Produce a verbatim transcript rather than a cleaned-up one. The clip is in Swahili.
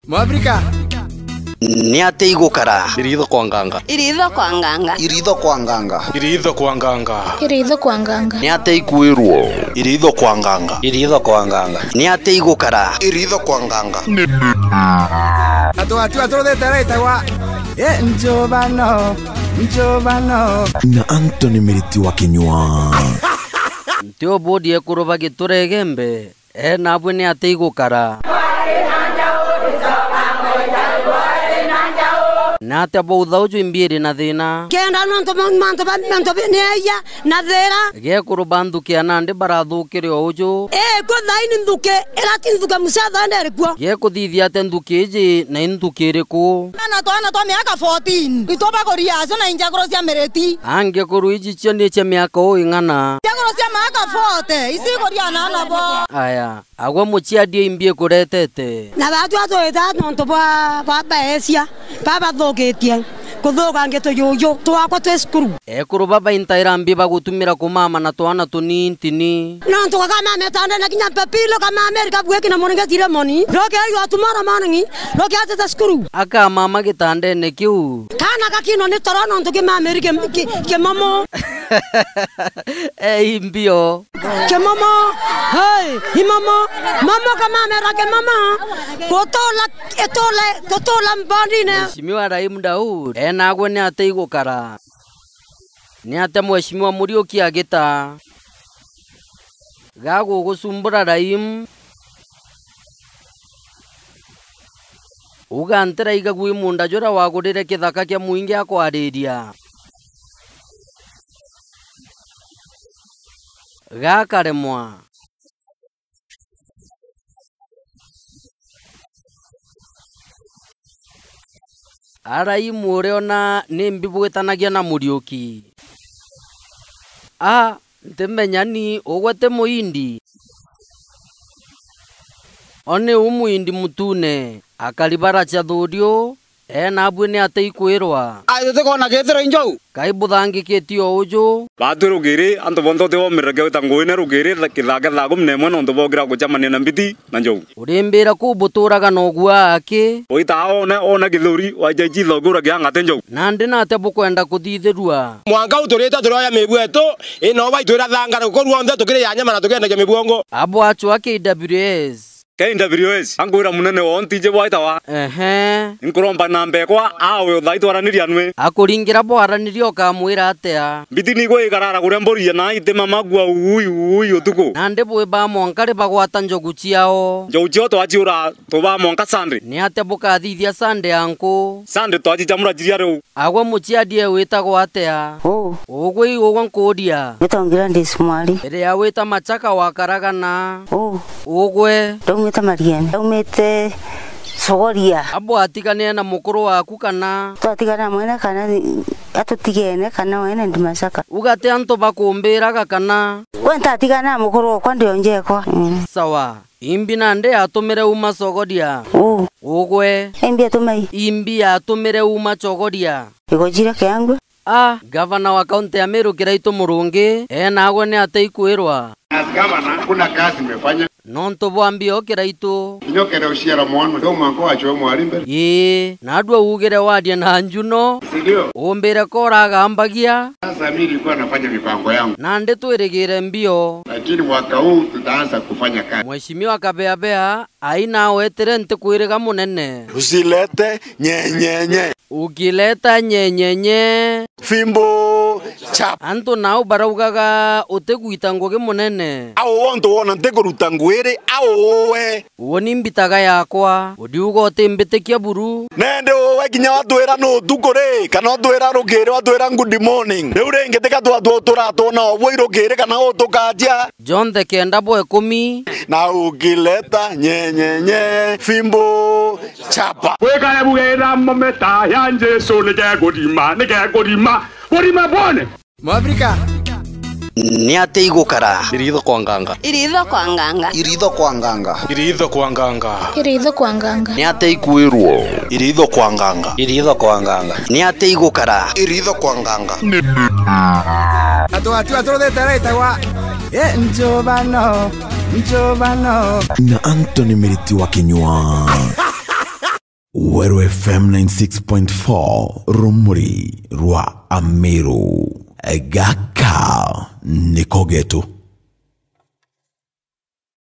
Mwafrika ni ate igukara. Riitho Kwanganga. Riitho Kwanganga. Riitho Kwanganga. Riitho Kwanganga. Riitho Kwanganga. Ni ate ikuirwo. Riitho Kwanganga. Riitho Kwanganga. Ni ate igukara. Riitho Kwanganga. Atu atu atu de tareta wa. Eh njobano. Njobano. Na Anthony Miriti wa kinywa. Tio bodi ekuroba gituregembe. Eh nabwe ni ate igukara. Na ate boutha uju imbiri na thina. Kenda nonto manto manto neya na thera. Ge kuroba nduke anande barathukire uju. Eh ko thaini nduke erati nduke musatha ndere kwa. Ge kuthithia ate nduke iji na nduke iriku. Ana to ana to miaka fourteen. Itoba koria aso na inja krosia mereti. Ange kuru iji cio ni cia miaka o ingana. Ya krosia miaka forty. Isi koria na na bo. Aya, agwa muciadie imbie kuretete. Na batu ato eta nonto ba ba baesia. Baba thogetie. Kuthoga ngeto yoyo twakwa twe skuru. E kuruba ba intaira mbi bagutumira kumama na twana tunini tini. Nonto kama metanda na kinya papilo kama America bweki na moninga tire moni. Roke ayo atumara manangi. Roke ate skuru. Aka mama gitande ne kiu. Kana kakino ni toro nonto ke America ke mamo. Eh imbio. Ke mamo. Hey, hi mamo. Mamo kama America ke mama. Kotola etola kotola mbandine. Shimiwa Raim Daud. E nagwe ni ate igukara. Ni ate mweshimiwa Muriuki agita. Gago gusumbura Raim. Ugantera igagwi munda jora wagurire kithaka kia muingi akwariria. Gakaremwa. Araimu ureona ni mbibwitanagia na Muriuki. Ah, ntemenya ni ogwete muindi. One umuindi mutune akalibara cha thurio. E nabwe ni ate ikwirwa. Ayo te kona gethero injau. Kai buthangi ketio uju. Batu rugiri anto bonto te omirage utangoine rugiri kithaka thago mnemwe no ntobogira kuchamania na mbiti na njau. Urimbira ku buturaga no gwa ake. Oita ona ona githuri wajaji thogura kya ngate njau. Nandi na ate bukwenda kuthithirua. Mwanga utureta turoya mibweto ino baitwira thangara ko ruonde tukire ya nyama na tukenda mibwongo. Abo achu ake W S. K W S angwira munene wa ontije waita wa. Ehe. Nkuromba nambe kwa awe uthaitwaraniria nwe. Akuringira bwaranirio kamwira atea. Mbiti ni gwe ikarara kuria mboria na itema magwa ui ui utuko. Nande bwe ba monkare bagwata njogu ciao. Njogu cio twachiura tuba monka Sunday. Ni ate bukathithia Sunday anku. Sunday twachitamura jiria riu. Agwa muciadie witagwo atea. Oh. Ogwe ogwa nkodia. Gitongira ndi smali. Ere ya wita machaka wakaragana. Oh. Ogwe. Umete Marian. Umete Sogoria. Abo atikane na mukuru waku kana. Twatigana mwena kana atutigene kana wene ndi masaka. Ugate anto bakumbiraga kana. Kwenta atigana mukuru kwa ndio njeko. Mm. Sawa. Imbi nande atumire uma Sogoria. Oh. Ogwe. Imbi atumai. Imbi atumire uma Sogoria. Igojira kyangu. Ah, gavana wa kaunti ya Meru Riitho Kwanganga. E nagwe ni ate ikwirwa. As gavana kuna kazi mefanya. Nonto bwambio Riitho. Nyokere ushira mwana ndo mwanko wacho mwalimbe. Ye, nadwa ugere wadia na njuno. Ndio. Ombere koraga ambagia. Sasa mimi nilikuwa nafanya mipango yangu. Nande tueregere mbio. Lakini mwaka huu tutaanza kufanya kazi. Mheshimiwa Kabea aina wetere nte kuirega munene. Usilete nyenyenye. Ukileta nyenyenye. Fimbo chap. Anto nao baraugaga uteguita ngoge munene. Awo wonto wona ntekoruta ngwire awowe. Woni mbitaga yakwa. Udiugo otembetekia buru. Nende owe kinya watwira no tukore kana watwira rugire watwira good morning. Neurenge teka twatwo turatona obwo irugire kana utukaja. John the kenda boy kumi. Na ukileta nyenyenye fimbo chapa. Wekale bugera mometa yanje so nige godima nige godima godima bone. Mwafrika ni ate igukara. Riitho Kwanganga. Riitho Kwanganga. Riitho Kwanganga. Riitho Kwanganga. Riitho Kwanganga. Ni ate ikuirwo. Riitho Kwanganga. Riitho Kwanganga. Ni ate igukara. Riitho Kwanganga. atu atu atu de tareta wa. Eh njobano. Njobano. Na Anthony Miriti wa kinywa. Weru F M ninety-six point four rumuri rwa Amiru. Gaka nikogetu.